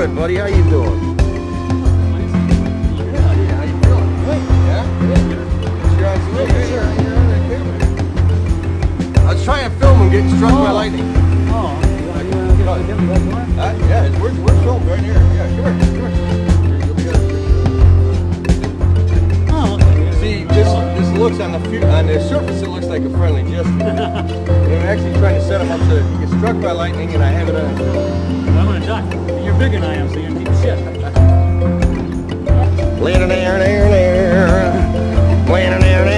good, buddy. How you doing? I was trying to film him getting struck by lightning. Oh, you want to get that going? Yeah, we're filming right here. Yeah, come here. Oh, okay. See, this looks on the surface, it looks like a friendly gesture. I'm actually trying to set him up so he gets struck by lightning, and I have it on. I'm going to duck. You're bigger than I am, so you're going to keep shit. Land there.